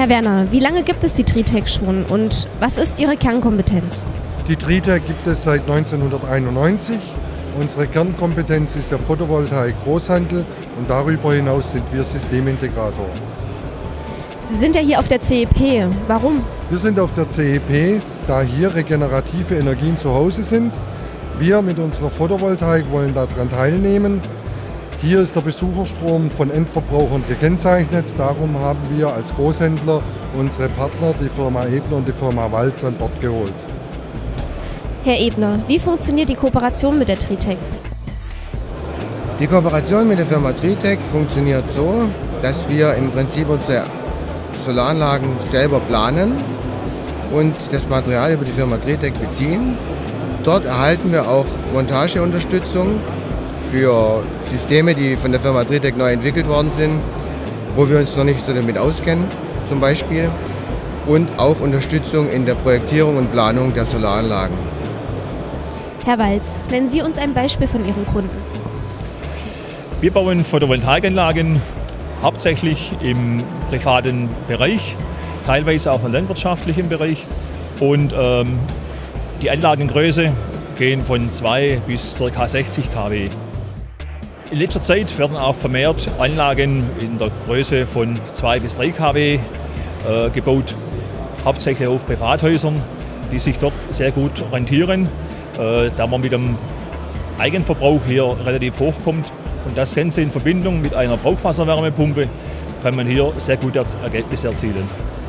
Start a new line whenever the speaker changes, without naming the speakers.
Herr Werner, wie lange gibt es die Tritec schon und was ist Ihre Kernkompetenz?
Die Tritec gibt es seit 1991. Unsere Kernkompetenz ist der Photovoltaik-Großhandel und darüber hinaus sind wir Systemintegrator.
Sie sind ja hier auf der CEP. Warum?
Wir sind auf der CEP, da hier regenerative Energien zu Hause sind. Wir mit unserer Photovoltaik wollen daran teilnehmen. Hier ist der Besucherstrom von Endverbrauchern gekennzeichnet. Darum haben wir als Großhändler unsere Partner, die Firma Ebner und die Firma Walz, an Bord geholt.
Herr Ebner, wie funktioniert die Kooperation mit der Tritec?
Die Kooperation mit der Firma Tritec funktioniert so, dass wir im Prinzip unsere Solaranlagen selber planen und das Material über die Firma Tritec beziehen. Dort erhalten wir auch Montageunterstützung für Systeme, die von der Firma Tritec neu entwickelt worden sind, wo wir uns noch nicht so damit auskennen zum Beispiel. Und auch Unterstützung in der Projektierung und Planung der Solaranlagen.
Herr Walz, nennen Sie uns ein Beispiel von Ihren Kunden.
Wir bauen Photovoltaikanlagen hauptsächlich im privaten Bereich, teilweise auch im landwirtschaftlichen Bereich. Und die Anlagengröße gehen von 2 bis ca. 60 kW. In letzter Zeit werden auch vermehrt Anlagen in der Größe von 2 bis 3 kW gebaut, hauptsächlich auf Privathäusern, die sich dort sehr gut rentieren, da man mit dem Eigenverbrauch hier relativ hoch kommt. Und das Ganze in Verbindung mit einer Brauchwasserwärmepumpe kann man hier sehr gute Ergebnisse erzielen.